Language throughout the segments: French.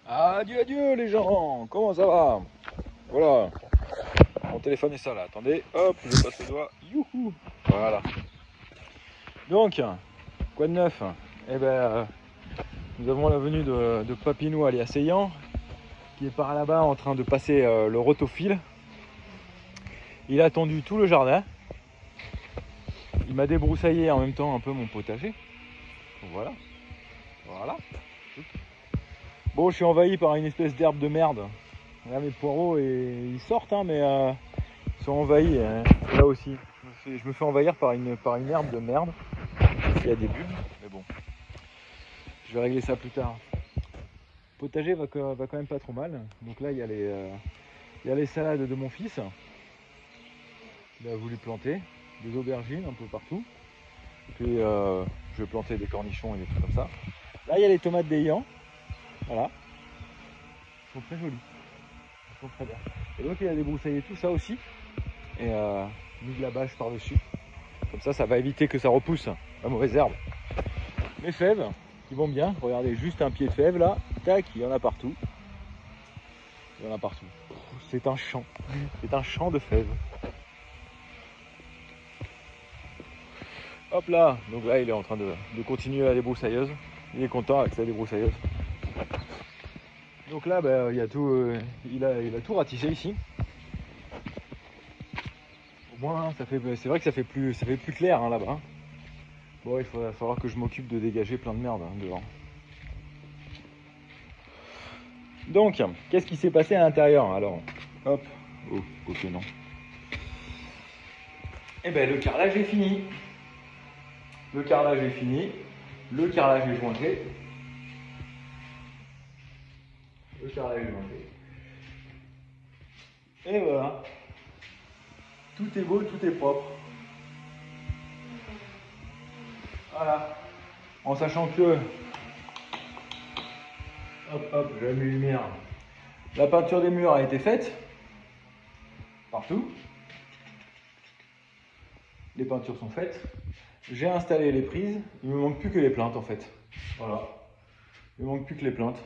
Adieu, adieu les gens, comment ça va? Voilà, mon téléphone est ça là, attendez, hop, je passe le doigt, youhou, voilà. Donc, quoi de neuf? Eh ben, nous avons la venue de Papinou alias Eyan, qui est par là-bas en train de passer le rotophile. Il a tendu tout le jardin. Il m'a débroussaillé en même temps un peu mon potager. Voilà, voilà. Bon, je suis envahi par une espèce d'herbe de merde. Là, mes poireaux, ils sortent, hein, mais ils sont envahis. Hein. Là aussi, je me fais envahir par une herbe de merde. Il y a des bulbes, mais bon. Je vais régler ça plus tard. Le potager va quand même pas trop mal. Donc là, il y a les salades de mon fils. Il a voulu planter des aubergines un peu partout. Puis je vais planter des cornichons et des trucs comme ça. Là, il y a les tomates d'Eyan. Voilà. Ils sont très jolies. Ils sont très bien. Et donc, il a débroussaillé tout ça aussi. Et mis de la bâche par-dessus. Comme ça, ça va éviter que ça repousse la mauvaise herbe. Mes fèves, qui vont bien. Regardez, juste un pied de fève là. Tac, il y en a partout. Il y en a partout. C'est un champ. C'est un champ de fèves. Hop là. Donc là, il est en train de continuer la débroussailleuse. Il est content avec sa débroussailleuse. Donc là, ben, il a tout ratissé ici. Au moins, c'est vrai que ça fait plus clair hein, là-bas. Bon, il va falloir que je m'occupe de dégager plein de merde hein, devant. Donc, qu'est-ce qui s'est passé à l'intérieur? Alors, hop, oh, ok, non. Eh ben, le carrelage est fini. Le carrelage est fini. Le carrelage est jointé. Le carrelage est jointé. Et voilà. Tout est beau, tout est propre. Voilà. En sachant que... Hop, hop, j'allume les lumières. La peinture des murs a été faite. Partout. Les peintures sont faites. J'ai installé les prises. Il me manque plus que les plaintes en fait. Voilà. Il me manque plus que les plaintes.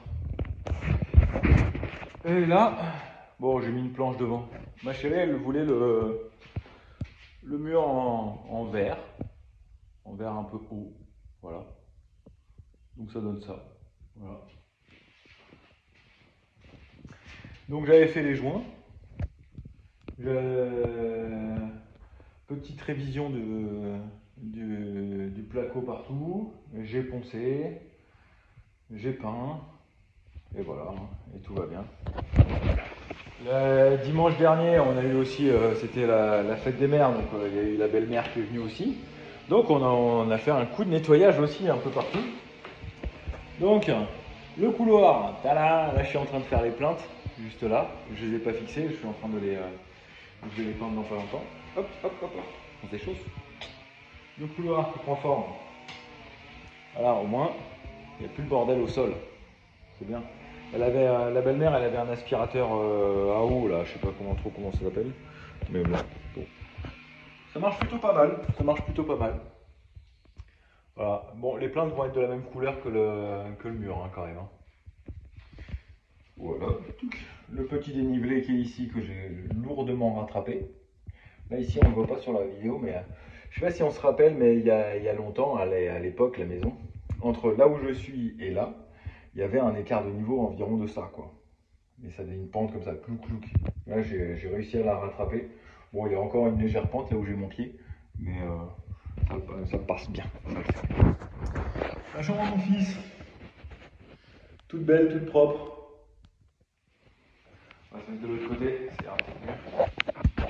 Et là, bon, j'ai mis une planche devant. Ma chérie, elle voulait le mur en verre. En verre un peu haut. Voilà. Donc ça donne ça. Voilà. Donc j'avais fait les joints. Petite révision du placo partout. J'ai poncé. J'ai peint. Et voilà. Et tout va bien. Le dimanche dernier, on a eu aussi, c'était la fête des mères, donc il y a eu la belle-mère qui est venue aussi. Donc on a fait un coup de nettoyage aussi un peu partout. Donc le couloir, tada, là je suis en train de faire les plaintes, juste là. Je les ai pas fixées, je suis en train de les peindre dans pas longtemps. Hop, hop, hop, hop, on se déchausse. Le couloir qui prend forme. Voilà, au moins, il n'y a plus le bordel au sol. C'est bien. Elle avait, la belle-mère, elle avait un aspirateur à eau, là, je sais pas comment ça s'appelle. Mais bon. Ça marche plutôt pas mal. Ça marche plutôt pas mal. Voilà. Bon, les plaintes vont être de la même couleur que le mur, hein, quand même. Hein. Voilà. Le petit dénivelé qui est ici, que j'ai lourdement rattrapé. Là, ici, on ne le voit pas sur la vidéo, mais je sais pas si on se rappelle, mais il y a longtemps, à l'époque, la maison, entre là où je suis et là, il y avait un écart de niveau environ de ça, quoi. Et ça avait une pente comme ça, clouc clouc. Là, j'ai réussi à la rattraper. Bon, il y a encore une légère pente là où j'ai mon pied, mais ça passe bien. La chambre à mon fils, toute belle, toute propre. On va se mettre de l'autre côté, c'est un peu mieux.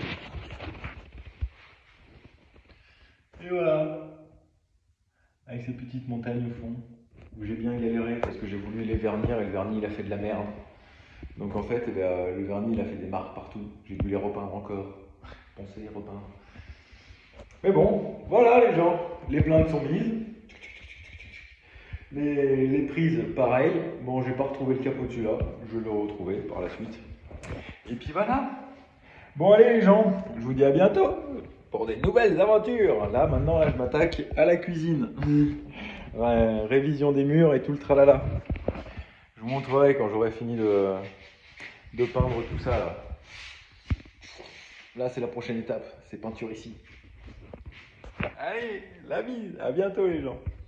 Et voilà, avec ces petites montagnes au fond, où j'ai bien galéré parce que j'ai voulu les vernir et le vernis il a fait de la merde. Donc en fait, le vernis il a fait des marques partout. J'ai dû les repeindre encore. Poncer, repeindre. Mais bon, voilà les gens. Les plaintes sont mises. Les prises, pareil. Bon, j'ai pas retrouvé le capot dessus là. Je vais le retrouver par la suite. Et puis voilà. Bon allez les gens, je vous dis à bientôt pour des nouvelles aventures. Là maintenant, là, je m'attaque à la cuisine. Ouais, révision des murs et tout le tralala. Je vous montrerai quand j'aurai fini de peindre tout ça là. Là, c'est la prochaine étape, c'est peinture ici. Allez, la bise, à bientôt les gens.